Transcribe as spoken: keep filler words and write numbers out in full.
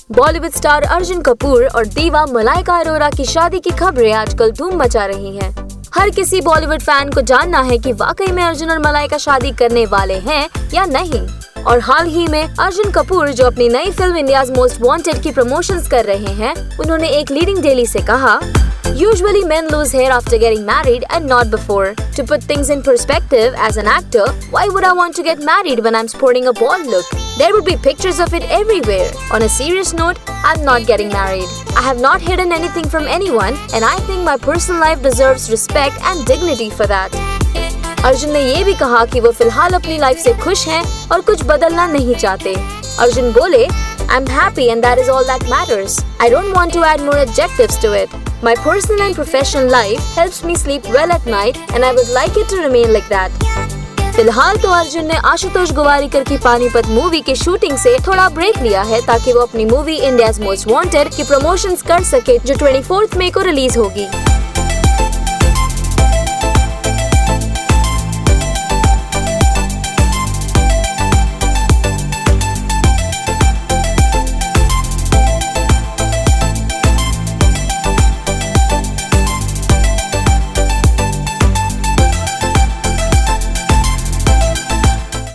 Bollywood star Arjun Kapoor और दीवा मलाइका अरोरा की शादी की खबरें आजकल धूम मचा रही हैं। हर किसी बॉलीवुड फैन को जानना है कि वाकई में अर्जुन और मलाइका शादी करने वाले हैं या नहीं। और हाल ही में अर्जुन कपूर, जो अपनी नई फिल्म इंडियाज मोस्ट वांटेड की प्रमोशंस कर रहे हैं, उन्होंने एक लीडिंग डेली से कहा, Usually men lose hair after getting married and not before. To put things in perspective, as an actor, why would I want to get married when I'm sporting a bald look? There would be pictures of it everywhere. On a serious note, I'm not getting married. I have not hidden anything from anyone, and I think my personal life deserves respect and dignity for that. Arjun ने ये भी कहा कि वो फिलहाल अपनी life से खुश हैं और कुछ बदलना नहीं चाहते। अर्जुन बोले, I'm happy and that is all that matters. I don't want to add more adjectives to it. My personal and professional life helps me sleep well at night and I would like it to remain like that. फिलहाल तो अर्जुन ने आशुतोष गोवारिकर की Panipat movie की shooting से थोड़ा break लिया है ताकि वो अपनी मूवी इंडियाज मोस्ट वांटेड की प्रमोशंस कर सके, जो चौबीस मई को रिलीज होगी।